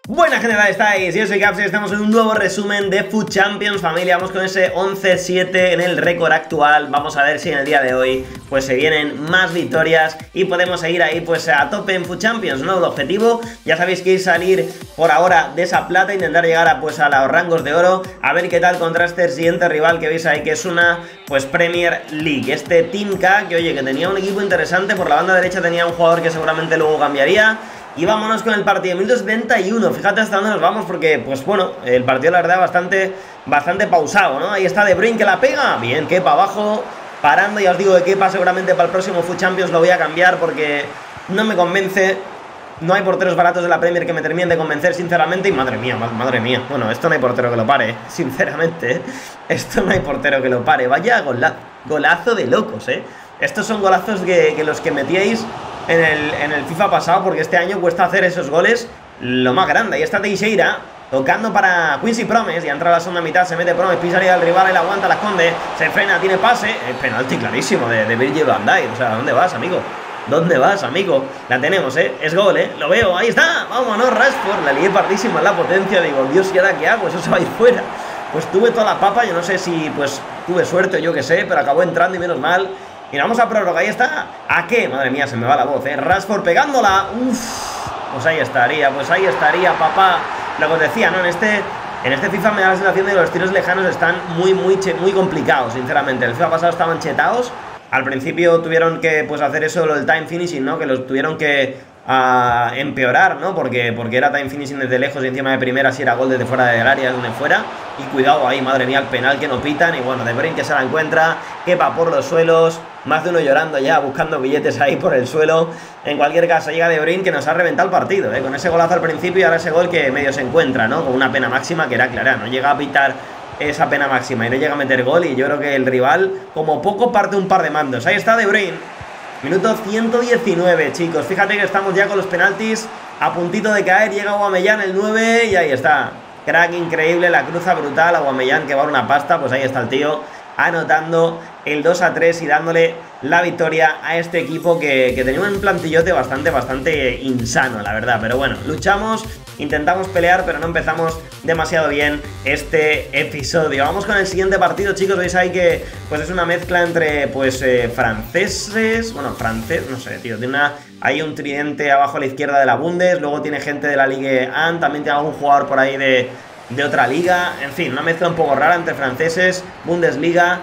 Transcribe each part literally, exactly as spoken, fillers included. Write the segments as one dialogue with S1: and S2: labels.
S1: Buenas, ¿qué tal estáis? Yo soy Caps y estamos en un nuevo resumen de FUT Champions, familia. Vamos con ese once siete en el récord actual. Vamos a ver si en el día de hoy pues se vienen más victorias y podemos seguir ahí pues a tope en FUT Champions, ¿no? El objetivo, ya sabéis que es salir por ahora de esa plata, intentar llegar a pues a los rangos de oro, a ver qué tal contra este siguiente rival que veis ahí, que es una pues Premier League. Este Team K, que oye, que tenía un equipo interesante, por la banda derecha tenía un jugador que seguramente luego cambiaría. Y vámonos con el partido, minuto setenta y uno, fíjate hasta dónde nos vamos porque, pues bueno, el partido la verdad bastante, bastante pausado, ¿no? Ahí está De Bruyne que la pega, bien, Kepa abajo, parando, ya os digo de Kepa seguramente para el próximo FUT Champions lo voy a cambiar porque no me convence, no hay porteros baratos de la Premier que me terminen de convencer sinceramente y madre mía, madre mía, bueno, esto no hay portero que lo pare, sinceramente, ¿eh? Esto no hay portero que lo pare, vaya gola, golazo de locos, ¿eh? Estos son golazos que, que los que metíais en el, en el FIFA pasado, porque este año cuesta hacer esos goles lo más grande. Ahí está Teixeira tocando para Quincy Promes, y entra a la segunda mitad, se mete Promes, pisa al rival, él aguanta, la esconde, se frena, tiene pase, es penalti clarísimo de, de Virgil van Dijk. O sea, ¿dónde vas, amigo? ¿Dónde vas, amigo? La tenemos, ¿eh? Es gol, ¿eh? Lo veo, ahí está, vámonos, Rashford, la lié pardísima en la potencia, digo, Dios, ¿y ahora qué hago? Eso se va a ir fuera. Pues tuve toda la papa, yo no sé si, pues, tuve suerte o yo qué sé, pero acabó entrando y menos mal. Y vamos a prórroga, ahí está. ¿A qué? Madre mía, se me va la voz, ¿eh? Rashford pegándola. Uff. Pues ahí estaría, pues ahí estaría, papá. Lo que os decía, ¿no? En este, en este FIFA me da la sensación de que los tiros lejanos están muy, muy, muy complicados, sinceramente. El FIFA pasado estaban chetados. Al principio tuvieron que, pues, hacer eso, lo del time finishing, ¿no? Que los tuvieron que a empeorar, ¿no? Porque, porque era time finishing desde lejos y encima de primera si era gol desde fuera del área, de donde fuera. Y cuidado ahí, madre mía, el penal que no pitan. Y bueno, De Bruyne que se la encuentra, Kepa por los suelos, más de uno llorando ya, buscando billetes ahí por el suelo. En cualquier caso, llega De Bruyne que nos ha reventado el partido, ¿eh? Con ese golazo al principio y ahora ese gol que medio se encuentra, ¿no? Con una pena máxima que era clara, no llega a pitar esa pena máxima y no llega a meter gol. Y yo creo que el rival como poco parte un par de mandos. Ahí está De Bruyne. Minuto ciento diecinueve, chicos. Fíjate que estamos ya con los penaltis a puntito de caer. Llega Aubameyang el nueve y ahí está. Crack increíble, la cruza brutal. Aubameyang que va a una pasta, pues ahí está el tío anotando el dos a tres y dándole la victoria a este equipo que, que tenía un plantillote bastante, bastante insano, la verdad. Pero bueno, luchamos, intentamos pelear, pero no empezamos demasiado bien este episodio. Vamos con el siguiente partido, chicos. Veis ahí que pues es una mezcla entre pues eh, franceses, bueno, francés, no sé, tío, tiene una, hay un tridente abajo a la izquierda de la Bundes, luego tiene gente de la Ligue uno, también tiene algún jugador por ahí de, de otra liga, en fin, una mezcla un poco rara entre franceses, Bundesliga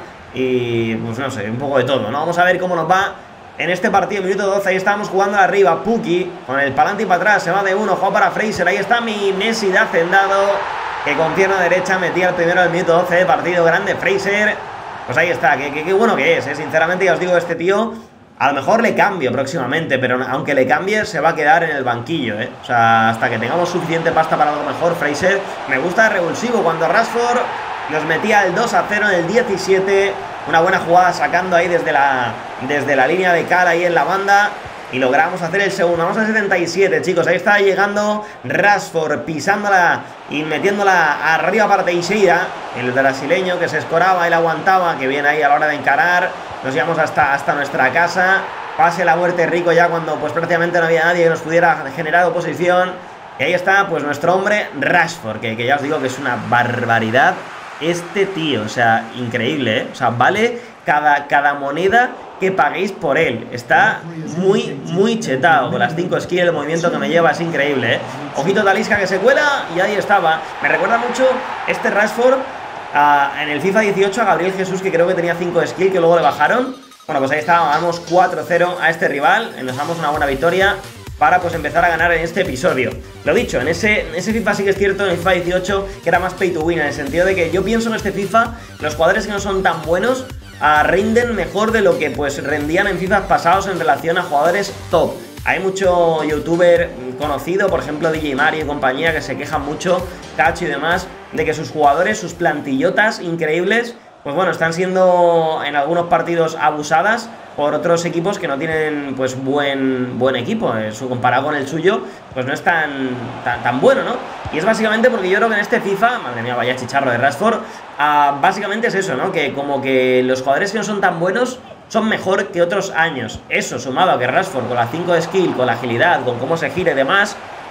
S1: y pues no sé, un poco de todo, ¿no? Vamos a ver cómo nos va en este partido, minuto doce, ahí estábamos jugando arriba, Puki, con el palante y para atrás, se va de uno, juega para Fraser, ahí está mi Messi de hacendado, que con pierna derecha metía el primero del minuto doce de partido, grande Fraser, pues ahí está, qué bueno que es, ¿eh? Sinceramente ya os digo, este tío, a lo mejor le cambio próximamente, pero aunque le cambie, se va a quedar en el banquillo, ¿eh? O sea, hasta que tengamos suficiente pasta para algo mejor, Fraser, me gusta de revulsivo, cuando Rashford nos metía el dos a cero en el diecisiete, una buena jugada sacando ahí desde la, desde la línea de cara ahí en la banda y logramos hacer el segundo. Vamos a setenta y siete, chicos, ahí está llegando Rashford pisándola y metiéndola arriba para Teixeira, el brasileño que se escoraba, él aguantaba, que viene ahí a la hora de encarar, nos llevamos hasta, hasta nuestra casa, pase la muerte rico ya cuando pues prácticamente no había nadie que nos pudiera generar oposición, y ahí está pues nuestro hombre Rashford, que, que ya os digo que es una barbaridad este tío, o sea, increíble, ¿eh? O sea, vale cada, cada moneda que paguéis por él. Está muy, muy chetado. Con las cinco skills, el movimiento que me lleva es increíble, ¿eh? Ojito Talisca que se cuela y ahí estaba. Me recuerda mucho este Rashford uh, en el FIFA dieciocho a Gabriel Jesús, que creo que tenía cinco skills que luego le bajaron. Bueno, pues ahí está, vamos cuatro cero a este rival. Nos damos una buena victoria para pues empezar a ganar en este episodio. Lo dicho, en ese, en ese FIFA sí que es cierto, en el FIFA dieciocho, que era más pay to win, en el sentido de que yo pienso en este FIFA, los jugadores que no son tan buenos uh, rinden mejor de lo que pues rendían en FIFA pasados en relación a jugadores top. Hay mucho youtuber conocido, por ejemplo D J Mario y compañía, que se quejan mucho, Cacho y demás, de que sus jugadores, sus plantillotas increíbles, pues bueno, están siendo en algunos partidos abusadas por otros equipos que no tienen pues buen, buen equipo, eh, su, comparado con el suyo, pues no es tan, tan, tan bueno, ¿no? Y es básicamente porque yo creo que en este FIFA, madre mía, vaya chicharro de Rashford, uh, básicamente es eso, ¿no? Que como que los jugadores que no son tan buenos son mejor que otros años. Eso, sumado a que Rashford con la cinco de skill, con la agilidad, con cómo se gira y demás,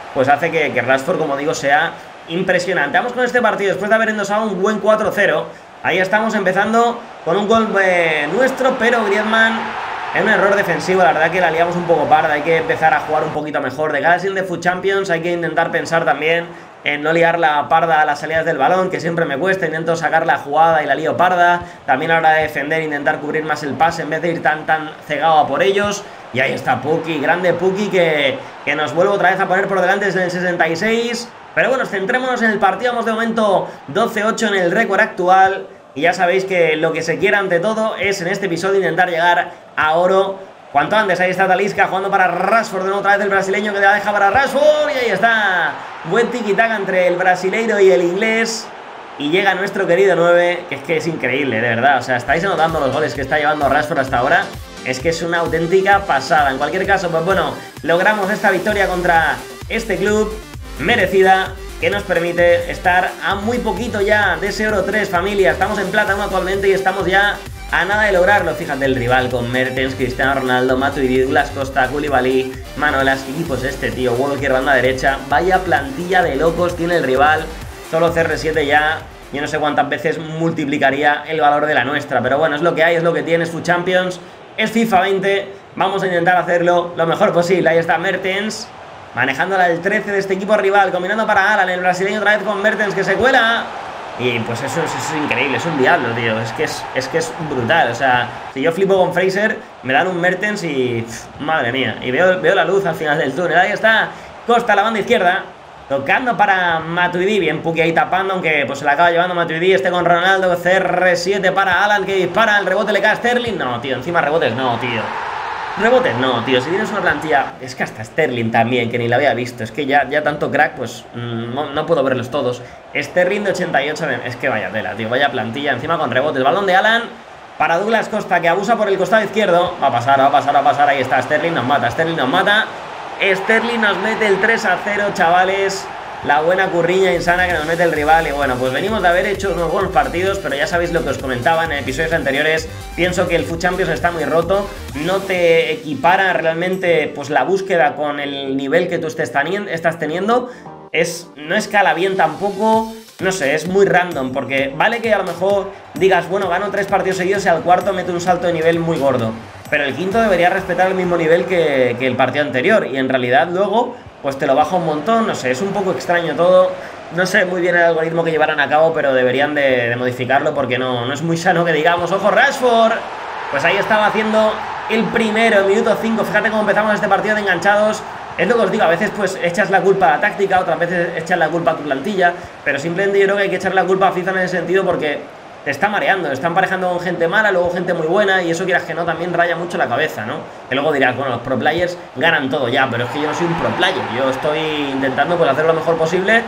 S1: pues hace que, que Rashford, como digo, sea impresionante. Vamos con este partido, después de haber endosado un buen cuatro cero. Ahí estamos empezando con un gol eh, nuestro, pero Griezmann en un error defensivo. La verdad que la liamos un poco parda, hay que empezar a jugar un poquito mejor. De cara al siguiente Foot Champions hay que intentar pensar también en no liar la parda a las salidas del balón, que siempre me cuesta. Intento sacar la jugada y la lío parda. También a la hora de defender, intentar cubrir más el pase en vez de ir tan tan cegado a por ellos. Y ahí está Pukki, grande Pukki, que, que nos vuelve otra vez a poner por delante desde el sesenta y seis. Pero bueno, centrémonos en el partido. Vamos de momento doce ocho en el récord actual. Y ya sabéis que lo que se quiera ante todo es en este episodio intentar llegar a oro cuanto antes. Ahí está Talisca jugando para Rashford, de nuevo otra vez el brasileño que la deja para Rashford. Y ahí está, buen tiki-taka entre el brasileiro y el inglés. Y llega nuestro querido nueve, que es que es increíble, de verdad. O sea, estáis anotando los goles que está llevando Rashford hasta ahora. Es que es una auténtica pasada. En cualquier caso, pues bueno, logramos esta victoria contra este club, merecida, que nos permite estar a muy poquito ya de ese oro tres, familia. Estamos en plata uno actualmente y estamos ya a nada de lograrlo. Fíjate el rival con Mertens, Cristiano Ronaldo, Matuidi, Douglas Costa, Koulibaly, Manolas. ¿Qué equipo es este, tío? Walker, banda derecha. Vaya plantilla de locos tiene el rival. Solo C R siete ya, yo no sé cuántas veces multiplicaría el valor de la nuestra. Pero bueno, es lo que hay, es lo que tiene, es Foot Champions, es FIFA veinte. Vamos a intentar hacerlo lo mejor posible. Ahí está Mertens, manejándola el trece de este equipo rival, combinando para Alan, el brasileño otra vez con Mertens, que se cuela. Y pues eso, eso es increíble, es un diablo, tío. Es que es, es que es brutal. O sea, si yo flipo con Fraser, me dan un Mertens y... Pff, madre mía. Y veo, veo la luz al final del túnel. Ahí está Costa, la banda izquierda, tocando para Matuidi. Bien Pukki ahí tapando, aunque pues se la acaba llevando Matuidi. Este con Ronaldo, C R siete para Alan, que dispara. El rebote le cae a Sterling. No, tío, encima rebotes no, tío. Rebotes no, tío, si tienes una plantilla... Es que hasta Sterling también, que ni la había visto. Es que ya, ya tanto crack, pues mmm, no, no puedo verlos todos. Sterling de ochenta y ocho, es que vaya tela, tío. Vaya plantilla, encima con rebotes. Balón de Alan para Douglas Costa, que abusa por el costado izquierdo. Va a pasar, va a pasar, va a pasar. Ahí está, Sterling nos mata, Sterling nos mata. Sterling nos mete el tres a cero, chavales. La buena curriña insana que nos mete el rival. Y bueno, pues venimos de haber hecho unos buenos partidos, pero ya sabéis lo que os comentaba en episodios anteriores. Pienso que el Foot Champions está muy roto. No te equipara realmente pues la búsqueda con el nivel que tú estés estás teniendo. Es, no escala bien tampoco. No sé, es muy random, porque vale que a lo mejor digas, bueno, gano tres partidos seguidos y al cuarto mete un salto de nivel muy gordo, pero el quinto debería respetar el mismo nivel que, que el partido anterior. Y en realidad luego pues te lo baja un montón. No sé, es un poco extraño todo. No sé muy bien el algoritmo que llevarán a cabo, pero deberían de, de modificarlo, porque no, no es muy sano que digamos, ¡ojo Rashford! Pues ahí estaba haciendo el primero, el minuto cinco. Fíjate cómo empezamos este partido de enganchados. Es lo que os digo, a veces pues echas la culpa a la táctica, otras veces echas la culpa a tu plantilla, pero simplemente yo creo que hay que echar la culpa a FIFA en ese sentido, porque te está mareando, te está emparejando con gente mala, luego gente muy buena, y eso quieras que no, también raya mucho la cabeza, ¿no? Que luego dirás, bueno, los pro players ganan todo ya, pero es que yo no soy un pro player, yo estoy intentando pues hacer lo mejor posible,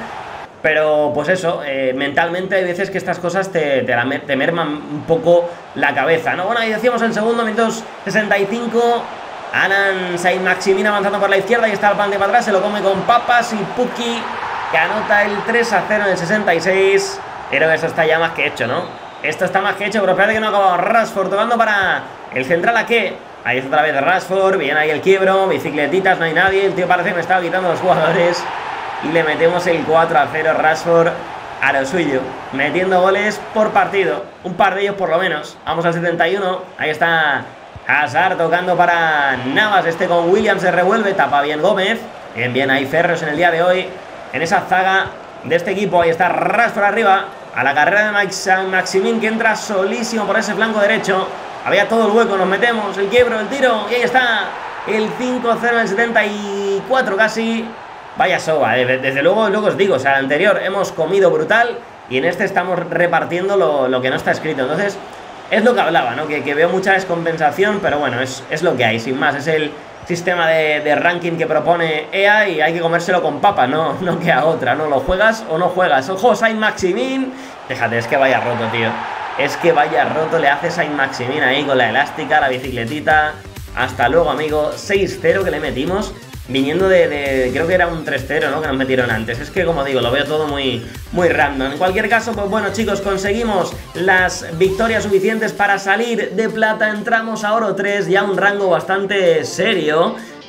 S1: pero pues eso, eh, mentalmente hay veces que estas cosas te, te, la, te merman un poco la cabeza, ¿no? Bueno, ahí decíamos en segundo, minutos sesenta y cinco, Alan Saint-Maximin avanzando por la izquierda, y está el pan de para atrás, se lo come con papas, y Pukki, que anota el tres a cero en el sesenta y seis. Pero eso está ya más que hecho, ¿no? Esto está más que hecho, pero espérate que no ha acabado. Rashford tocando para el central, ¿a qué? Ahí está otra vez Rashford, bien ahí el quiebro, bicicletitas, no hay nadie. El tío parece que me estaba quitando los jugadores. Y le metemos el cuatro a cero, Rashford a lo suyo, metiendo goles por partido, un par de ellos por lo menos. Vamos al setenta y uno, ahí está Hazard tocando para Navas, este con Williams se revuelve, tapa bien Gómez. Bien, bien ahí Ferros en el día de hoy, en esa zaga de este equipo. Ahí está Rashford arriba, a la carrera de Max Maximin, que entra solísimo por ese flanco derecho. Había todo el hueco, nos metemos, el quiebro, el tiro, y ahí está el cinco cero en el setenta y cuatro casi. Vaya soba, eh. Desde luego, luego os digo, o sea, el anterior hemos comido brutal y en este estamos repartiendo lo, lo que no está escrito. Entonces, es lo que hablaba, ¿no? Que, que veo mucha descompensación, pero bueno, es, es lo que hay, sin más. Es el sistema de, de ranking que propone E A y hay que comérselo con papa, no, no queda otra, ¿no? Lo juegas o no juegas. Ojo, Saint-Maximin. Fíjate, es que vaya roto, tío. Es que vaya roto le hace Saint-Maximin ahí con la elástica, la bicicletita. Hasta luego, amigo. seis cero que le metimos, viniendo de, de, creo que era un tres cero, ¿no? Que nos metieron antes. Es que, como digo, lo veo todo muy, muy random. En cualquier caso, pues bueno, chicos, conseguimos las victorias suficientes para salir de plata. Entramos a oro tres, ya un rango bastante serio.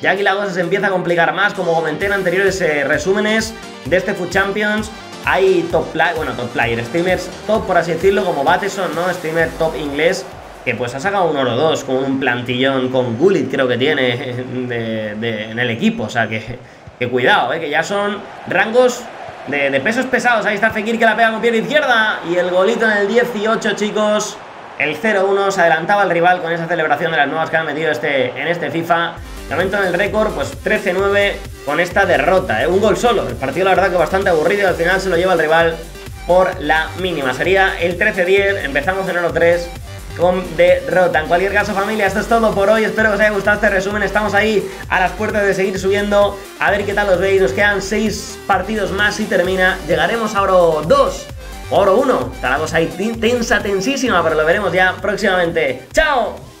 S1: Ya aquí la cosa se empieza a complicar más, como comenté en anteriores eh, resúmenes de este Food Champions. Hay top player, bueno, top player, streamers top, por así decirlo, como Bateson, ¿no? Streamer top inglés, que pues ha sacado un oro dos con un plantillón, con Gullit creo que tiene de, de, en el equipo. O sea que, que cuidado, ¿eh? Que ya son rangos de, de pesos pesados. Ahí está Fekir, que la pega con pie izquierda. Y el golito en el dieciocho, chicos. El cero uno, se adelantaba el rival con esa celebración de las nuevas que han metido este, en este FIFA. De momento en el récord, pues trece nueve con esta derrota, ¿eh? Un gol solo. El partido, la verdad, que bastante aburrido y al final se lo lleva el rival por la mínima. Sería el trece diez, empezamos en oro tres con derrota. En cualquier caso, familia, esto es todo por hoy. Espero que os haya gustado este resumen. Estamos ahí a las puertas de seguir subiendo. A ver qué tal os veis. Nos quedan seis partidos más y termina. Llegaremos a oro dos o oro uno. Estará la cosa ahí tensa, tensísima, pero lo veremos ya próximamente. ¡Chao!